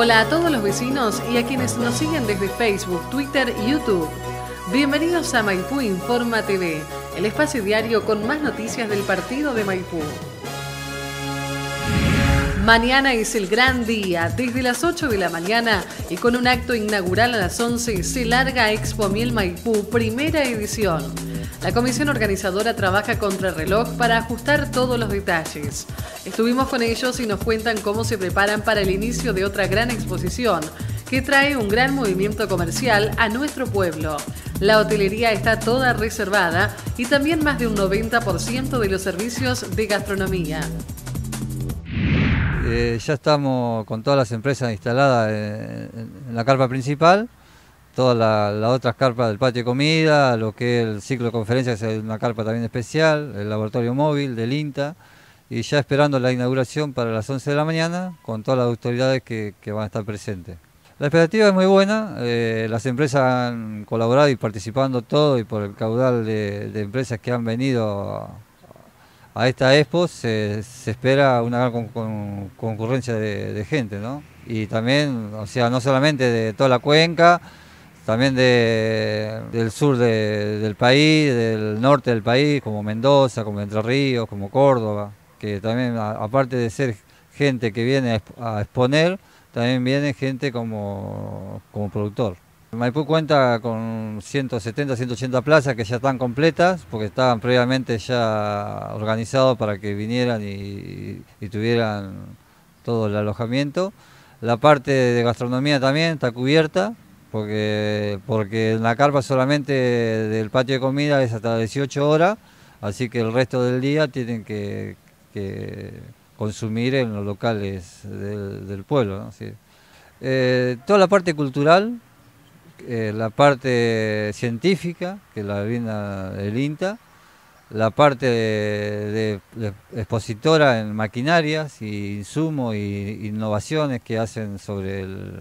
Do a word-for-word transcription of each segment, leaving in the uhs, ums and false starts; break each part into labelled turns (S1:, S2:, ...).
S1: Hola a todos los vecinos y a quienes nos siguen desde Facebook, Twitter y YouTube. Bienvenidos a Maipú Informa T V, el espacio diario con más noticias del partido de Maipú. Mañana es el gran día. Desde las ocho de la mañana y con un acto inaugural a las once se larga Expo Miel Maipú, primera edición. La comisión organizadora trabaja contra el reloj para ajustar todos los detalles. Estuvimos con ellos y nos cuentan cómo se preparan para el inicio de otra gran exposición que trae un gran movimiento comercial a nuestro pueblo. La hotelería está toda reservada y también más de un noventa por ciento de los servicios de gastronomía.
S2: Eh, ya estamos con todas las empresas instaladas en, en la carpa principal, todas las la otras carpas del patio de comida, lo que es el ciclo de conferencias, que es una carpa también especial, el laboratorio móvil del INTA, y ya esperando la inauguración para las once de la mañana con todas las autoridades que, que van a estar presentes. La expectativa es muy buena, eh, las empresas han colaborado y participando todo, y por el caudal de, de empresas que han venido a, a esta expo se, se espera una gran con, con, concurrencia de, de gente, ¿no? Y también, o sea, no solamente de toda la cuenca, también de, del sur de, del país, del norte del país, como Mendoza, como Entre Ríos, como Córdoba, que también, a, aparte de ser gente que viene a, a exponer, también viene gente como, como productor. Maipú cuenta con ciento setenta, ciento ochenta plazas que ya están completas, porque estaban previamente ya organizados para que vinieran y, y tuvieran todo el alojamiento. La parte de gastronomía también está cubierta, porque, porque en la carpa solamente del patio de comida es hasta las dieciocho horas, así que el resto del día tienen que, que consumir en los locales del, del pueblo, ¿no? Sí. Eh, toda la parte cultural, eh, la parte científica, que la brinda el INTA, la parte de, de, de expositora en maquinarias y insumos y innovaciones que hacen sobre, el,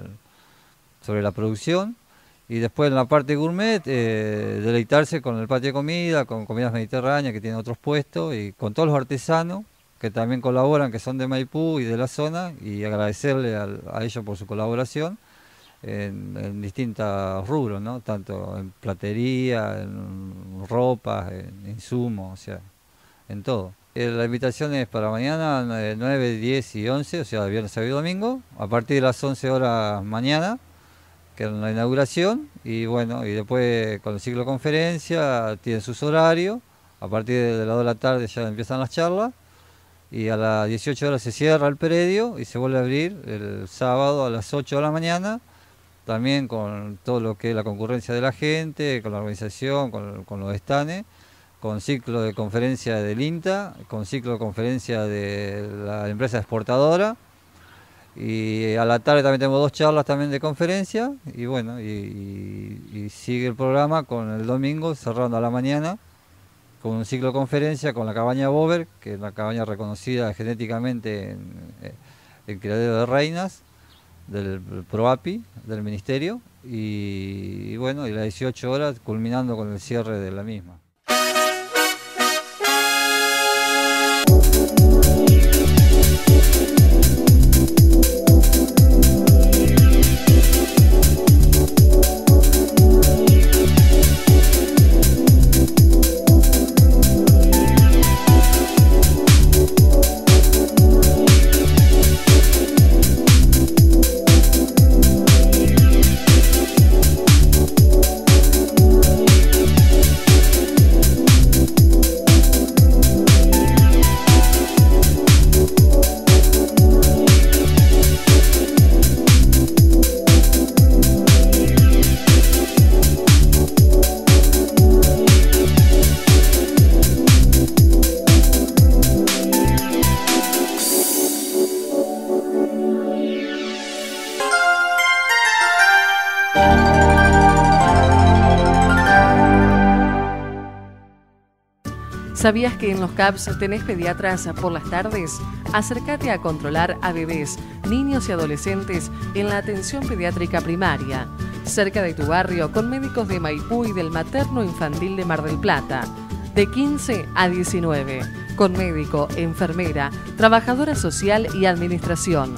S2: sobre la producción, y después en la parte gourmet, eh, deleitarse con el patio de comida, con comidas mediterráneas que tienen otros puestos, y con todos los artesanos que también colaboran, que son de Maipú y de la zona, y agradecerle a, a ellos por su colaboración en, en distintos rubros, ¿no? Tanto en platería, en ropas, en insumos, o sea, en todo. Eh, la invitación es para mañana, nueve, diez y once, o sea, viernes, sábado y domingo, a partir de las once horas mañana, que es la inauguración, y bueno, y después con el ciclo de conferencia tienen sus horarios, a partir de las dos de la tarde ya empiezan las charlas, y a las dieciocho horas se cierra el predio y se vuelve a abrir el sábado a las ocho de la mañana, también con todo lo que es la concurrencia de la gente, con la organización, con, con los estanes, con ciclo de conferencia del INTA, con ciclo de conferencia de la empresa exportadora, y a la tarde también tenemos dos charlas también de conferencia, y bueno, y, y, y sigue el programa con el domingo cerrando a la mañana, con un ciclo de conferencia con la cabaña Bober, que es una cabaña reconocida genéticamente en, en criadero de reinas, del PROAPI, del Ministerio, y, y bueno, y las dieciocho horas culminando con el cierre de la misma.
S1: ¿Sabías que en los C A P S tenés pediatras por las tardes? Acércate a controlar a bebés, niños y adolescentes en la atención pediátrica primaria, cerca de tu barrio, con médicos de Maipú y del Materno Infantil de Mar del Plata, de quince a diecinueve, con médico, enfermera, trabajadora social y administración.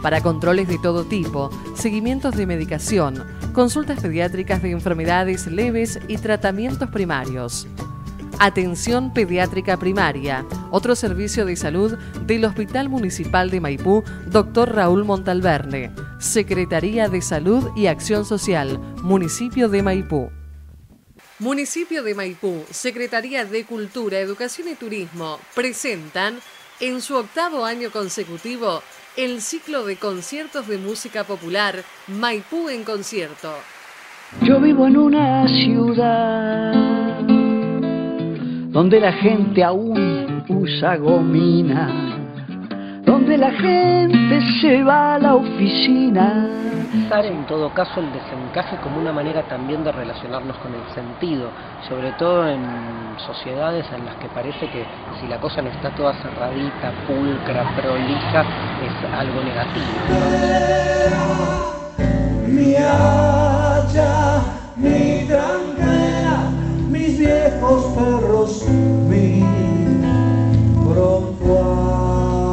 S1: para controles de todo tipo, seguimientos de medicación, consultas pediátricas de enfermedades leves y tratamientos primarios. Atención pediátrica primaria, otro servicio de salud del Hospital Municipal de Maipú, doctor Raúl Montalverne, Secretaría de Salud y Acción Social, Municipio de Maipú. Municipio de Maipú, Secretaría de Cultura, Educación y Turismo presentan en su octavo año consecutivo el ciclo de conciertos de música popular Maipú en Concierto.
S3: Yo vivo en una ciudad donde la gente aún usa gomina, donde la gente se va a la oficina.
S4: Usar en todo caso el desencaje como una manera también de relacionarnos con el sentido, sobre todo en sociedades en las que parece que si la cosa no está toda cerradita, pulcra, prolija, es algo negativo.
S5: Mi haya, mi tranquera, mis viejos perros, mi prontuario.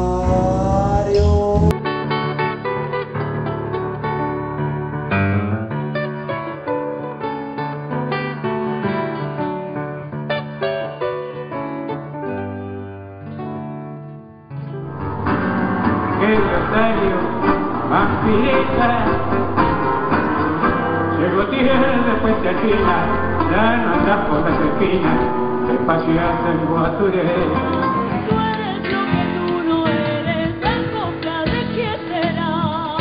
S6: Más fiesta, llegó tierra después de China, ya no andas por las esquinas, despacio hacen guaturé.
S7: Tú eres lo que tú no eres, la copla de quién será.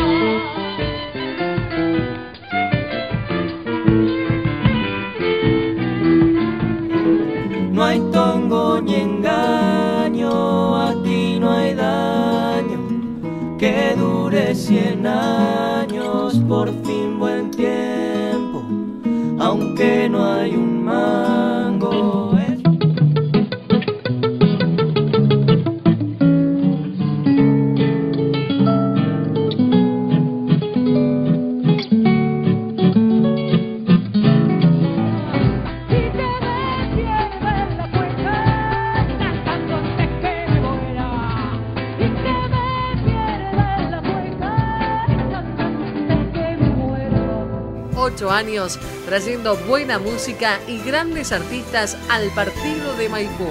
S8: No hay tongo ni engaño, aquí no hay daño que dure cien años, por fin buen tiempo, aunque no hay un mango.
S1: Ocho años trayendo buena música y grandes artistas al partido de Maipú.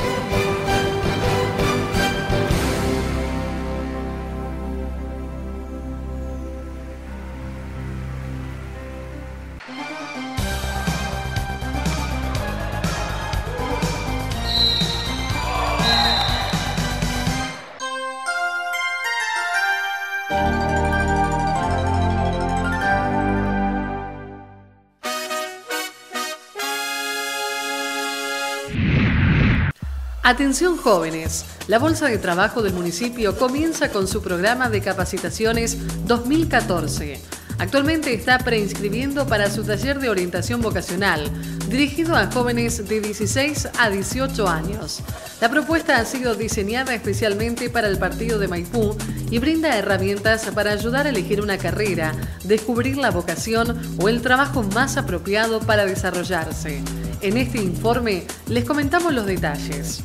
S1: Atención jóvenes, la Bolsa de Trabajo del municipio comienza con su programa de capacitaciones dos mil catorce. Actualmente está preinscribiendo para su taller de orientación vocacional, dirigido a jóvenes de dieciséis a dieciocho años. La propuesta ha sido diseñada especialmente para el partido de Maipú y brinda herramientas para ayudar a elegir una carrera, descubrir la vocación o el trabajo más apropiado para desarrollarse. En este informe les comentamos los detalles.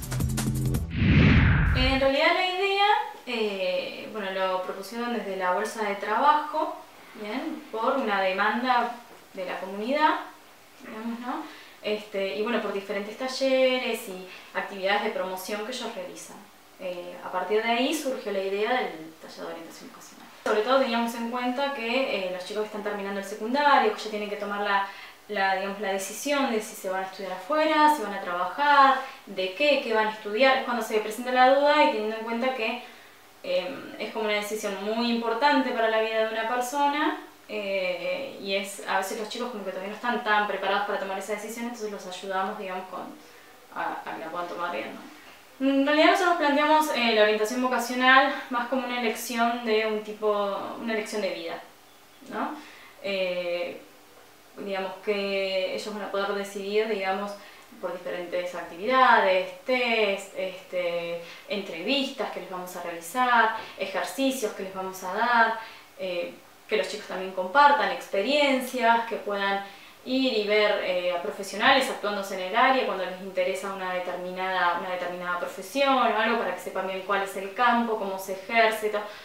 S9: En realidad la idea, eh, bueno, lo propusieron desde la Bolsa de Trabajo, bien, por una demanda de la comunidad, digamos, ¿no? Este, y bueno, por diferentes talleres y actividades de promoción que ellos realizan. Eh, a partir de ahí surgió la idea del taller de orientación vocacional. Sobre todo teníamos en cuenta que eh, los chicos que están terminando el secundario, que ya tienen que tomar la, la, digamos, la decisión de si se van a estudiar afuera, si van a trabajar, de qué, qué van a estudiar, es cuando se presenta la duda y teniendo en cuenta que eh, es como una decisión muy importante para la vida de una persona. Eh, y es, a veces los chicos como que todavía no están tan preparados para tomar esa decisión, entonces los ayudamos, digamos, con, a, a que la puedan tomar bien, ¿no? En realidad nosotros planteamos eh, la orientación vocacional más como una elección de un tipo, una elección de vida, ¿no? Eh, digamos que ellos van a poder decidir, digamos, por diferentes actividades, test, este, entrevistas que les vamos a realizar, ejercicios que les vamos a dar, eh, que los chicos también compartan experiencias, que puedan ir y ver eh, a profesionales actuándose en el área cuando les interesa una determinada, una determinada profesión o algo, para que sepan bien cuál es el campo, cómo se ejerce, todo.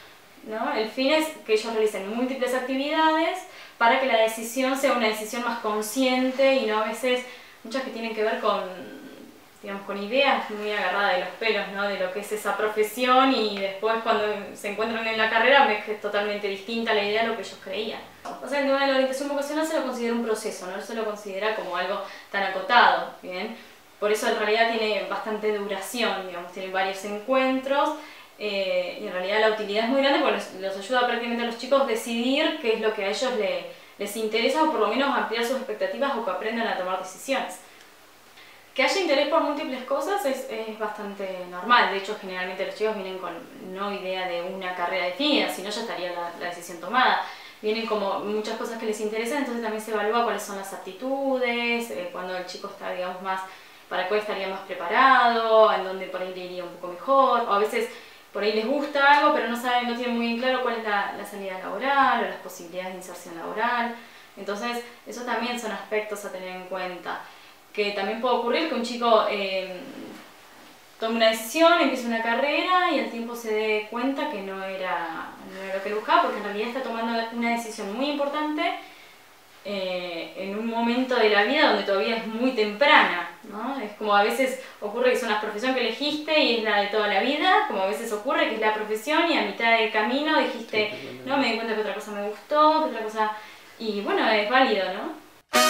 S9: ¿no? El fin es que ellos realicen múltiples actividades para que la decisión sea una decisión más consciente y no a veces muchas que tienen que ver con, digamos, con ideas muy agarradas de los pelos, ¿no? De lo que es esa profesión, y después cuando se encuentran en la carrera ves que es totalmente distinta la idea de lo que ellos creían. O sea, el tema de la orientación vocacional se lo considera un proceso, no se lo considera como algo tan acotado, ¿bien? Por eso en realidad tiene bastante duración, digamos, tiene varios encuentros. Eh, y en realidad la utilidad es muy grande porque les, les ayuda prácticamente a los chicos a decidir qué es lo que a ellos le, les interesa, o por lo menos ampliar sus expectativas, o que aprendan a tomar decisiones. Que haya interés por múltiples cosas es, es bastante normal. De hecho, generalmente los chicos vienen con no idea de una carrera definida, si no ya estaría la, la decisión tomada. Vienen como muchas cosas que les interesan, entonces también se evalúa cuáles son las aptitudes, eh, cuando el chico está, digamos, más, para cuál estaría más preparado, en dónde por ahí le iría un poco mejor, o a veces por ahí les gusta algo, pero no saben, no tienen muy bien claro cuál es la, la salida laboral o las posibilidades de inserción laboral. Entonces, esos también son aspectos a tener en cuenta. Que también puede ocurrir que un chico eh, tome una decisión, empiece una carrera y al tiempo se dé cuenta que no era, no era lo que le buscaba, porque en realidad está tomando una decisión muy importante eh, en un momento de la vida donde todavía es muy temprana, ¿no? Es como a veces ocurre que es una profesión que elegiste y es la de toda la vida, como a veces ocurre que es la profesión y a mitad de camino dijiste, no, me di cuenta que otra cosa me gustó, que otra cosa... Y bueno, es válido, ¿no?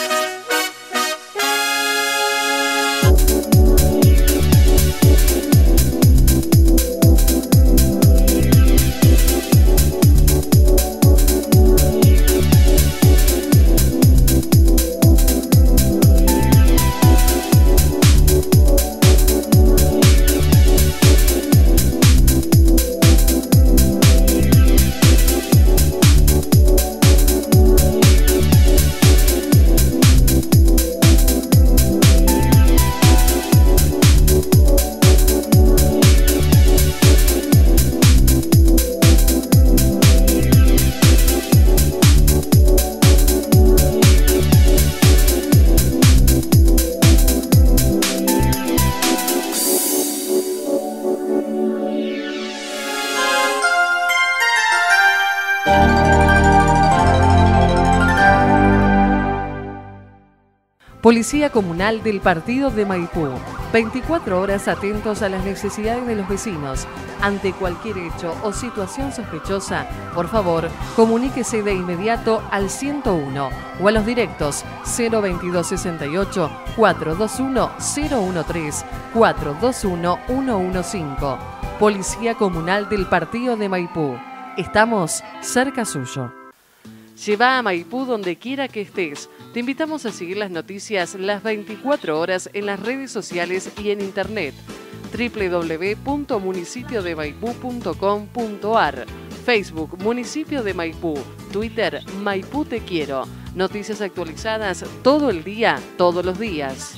S1: Policía Comunal del Partido de Maipú. veinticuatro horas atentos a las necesidades de los vecinos. Ante cualquier hecho o situación sospechosa, por favor, comuníquese de inmediato al ciento uno o a los directos cero veintidós sesenta y ocho, cuatrocientos veintiuno, cero trece, cuatrocientos veintiuno, ciento quince. Policía Comunal del Partido de Maipú. Estamos cerca suyo. Lleva a Maipú donde quiera que estés. Te invitamos a seguir las noticias las veinticuatro horas en las redes sociales y en internet. doble u doble u doble u punto municipio de maipú punto com punto ar, Facebook Municipio de Maipú, Twitter Maipú Te Quiero. Noticias actualizadas todo el día, todos los días.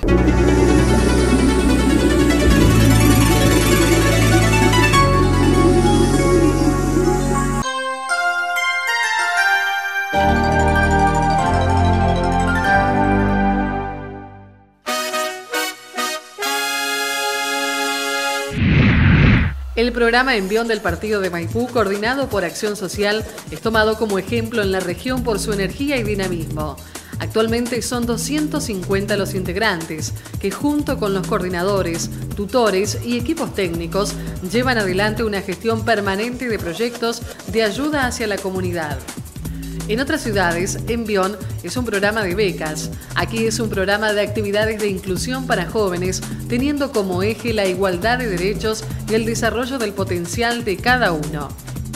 S1: El programa Envión del Partido de Maipú, coordinado por Acción Social, es tomado como ejemplo en la región por su energía y dinamismo. Actualmente son doscientos cincuenta los integrantes que, junto con los coordinadores, tutores y equipos técnicos, llevan adelante una gestión permanente de proyectos de ayuda hacia la comunidad. En otras ciudades, Envión es un programa de becas. Aquí es un programa de actividades de inclusión para jóvenes, teniendo como eje la igualdad de derechos y el desarrollo del potencial de cada uno.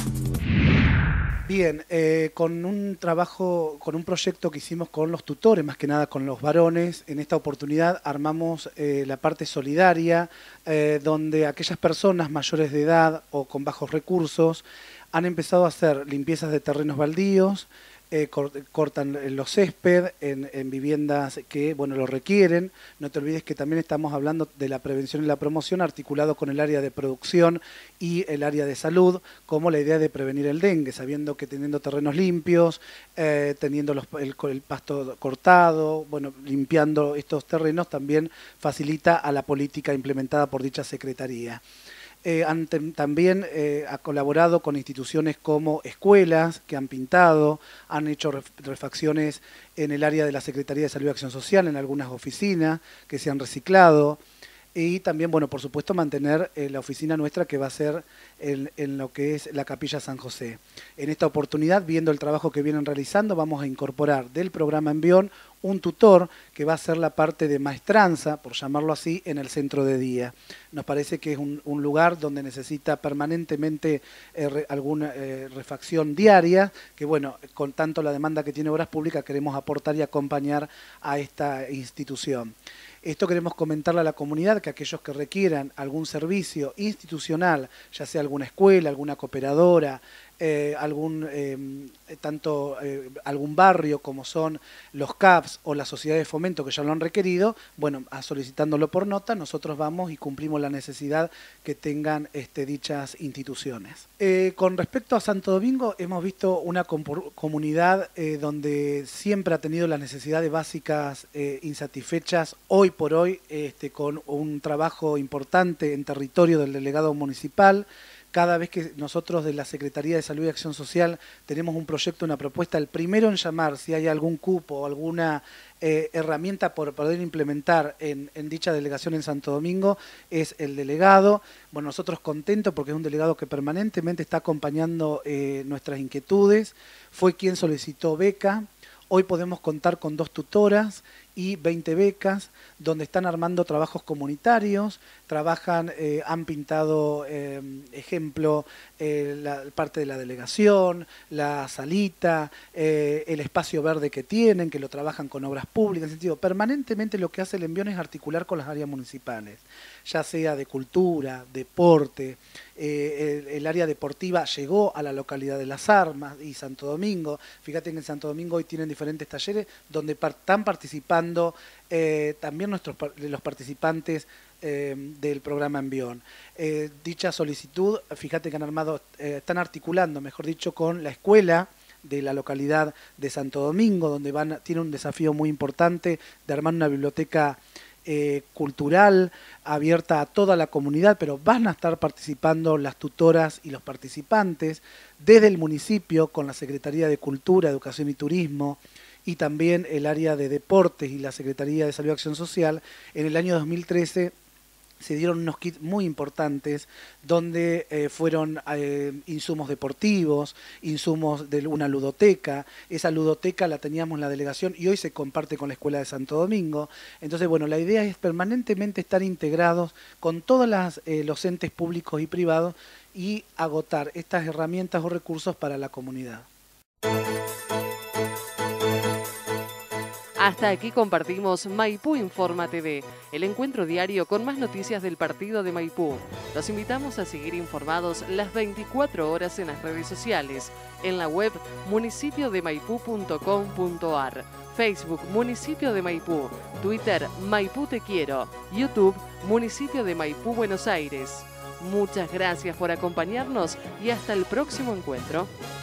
S10: Bien, eh, con un trabajo, con un proyecto que hicimos con los tutores, más que nada con los varones, en esta oportunidad armamos eh, la parte solidaria, eh, donde aquellas personas mayores de edad o con bajos recursos han empezado a hacer limpiezas de terrenos baldíos, eh, cortan los césped en, en viviendas que bueno lo requieren. No te olvides que también estamos hablando de la prevención y la promoción articulado con el área de producción y el área de salud, como la idea de prevenir el dengue, sabiendo que teniendo terrenos limpios, eh, teniendo los, el, el pasto cortado, bueno, limpiando estos terrenos también facilita a la política implementada por dicha secretaría. Eh, han también eh, ha colaborado con instituciones como escuelas que han pintado, han hecho ref refacciones en el área de la Secretaría de Salud y Acción Social, en algunas oficinas que se han reciclado. Y también, bueno, por supuesto, mantener eh, la oficina nuestra que va a ser en, en lo que es la Capilla San José. En esta oportunidad, viendo el trabajo que vienen realizando, vamos a incorporar del programa Envión un tutor que va a ser la parte de maestranza, por llamarlo así, en el centro de día. Nos parece que es un, un lugar donde necesita permanentemente eh, re, alguna eh, refacción diaria, que bueno, con tanto la demanda que tiene Obras Públicas, queremos aportar y acompañar a esta institución. Esto queremos comentarle a la comunidad, que aquellos que requieran algún servicio institucional, ya sea alguna escuela, alguna cooperadora, eh, algún eh, tanto eh, algún barrio como son los C A Ps o las sociedades de fomento que ya lo han requerido, bueno, a solicitándolo por nota, nosotros vamos y cumplimos la necesidad que tengan este, dichas instituciones. Eh, con respecto a Santo Domingo, hemos visto una comunidad eh, donde siempre ha tenido las necesidades básicas eh, insatisfechas, hoy por hoy, este, con un trabajo importante en territorio del delegado municipal. Cada vez que nosotros de la Secretaría de Salud y Acción Social tenemos un proyecto, una propuesta, el primero en llamar si hay algún cupo o alguna eh, herramienta por poder implementar en, en dicha delegación en Santo Domingo es el delegado. Bueno, nosotros contentos porque es un delegado que permanentemente está acompañando eh, nuestras inquietudes. Fue quien solicitó beca. Hoy podemos contar con dos tutoras y veinte becas, donde están armando trabajos comunitarios, trabajan, eh, han pintado, eh, ejemplo, eh, la parte de la delegación, la salita, eh, el espacio verde que tienen, que lo trabajan con Obras Públicas, en sentido, permanentemente lo que hace el Envión es articular con las áreas municipales, ya sea de cultura, deporte. Eh, el, el área deportiva llegó a la localidad de Las Armas y Santo Domingo. Fíjate que en Santo Domingo hoy tienen diferentes talleres donde par están participando eh, también nuestros los participantes eh, del programa Envión. Eh, dicha solicitud, fíjate que han armado, eh, están articulando, mejor dicho, con la escuela de la localidad de Santo Domingo, donde van tiene un desafío muy importante de armar una biblioteca Eh, cultural, abierta a toda la comunidad, pero van a estar participando las tutoras y los participantes desde el municipio con la Secretaría de Cultura, Educación y Turismo y también el área de Deportes y la Secretaría de Salud y Acción Social. En el año dos mil trece se dieron unos kits muy importantes donde eh, fueron eh, insumos deportivos, insumos de una ludoteca. Esa ludoteca la teníamos en la delegación y hoy se comparte con la Escuela de Santo Domingo. Entonces, bueno, la idea es permanentemente estar integrados con todos las, eh, los entes públicos y privados y agotar estas herramientas o recursos para la comunidad.
S1: Hasta aquí compartimos Maipú Informa T V, el encuentro diario con más noticias del partido de Maipú. Los invitamos a seguir informados las veinticuatro horas en las redes sociales, en la web municipio de maipú punto com punto ar, Facebook Municipio de Maipú, Twitter Maipú Te Quiero, YouTube Municipio de Maipú Buenos Aires. Muchas gracias por acompañarnos y hasta el próximo encuentro.